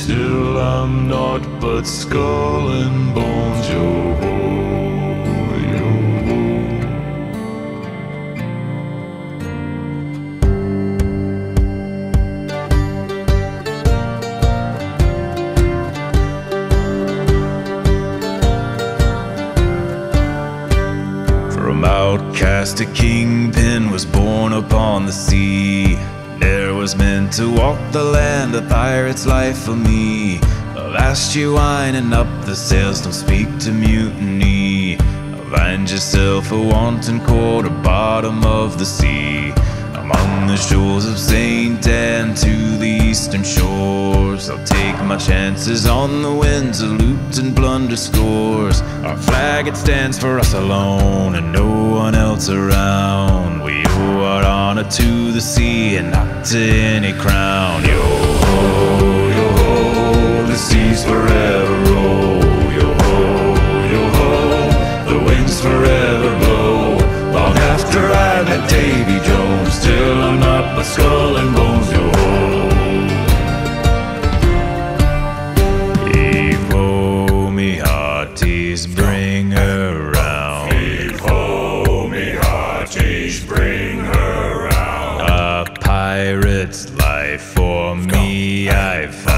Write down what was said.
Still I'm naught but skull and bones, yo-ho, yo-ho. From outcast to kingpin was born upon the sea. There was meant to walk the land, a pirate's life for me. Avast you winding up the sails, don't speak to mutiny. Find yourself a wanton quarter bottom of the sea. Among the shores of St. Anne to the eastern shores, I'll take my chances on the winds of loot and plunder scores. Our flag, it stands for us alone and no one else around. We owe our honor to the sea and not to any crown. Yo-ho, yo-ho, the seas forever roll. Yo-ho, yo-ho, the winds forever blow. Long after I met Davy Jones, still I'm not but skull and bones, yo-ho. Heave-ho, me hearties, bring her round. Heave-ho, me hearties, bring her round. A pirate's life for me I found.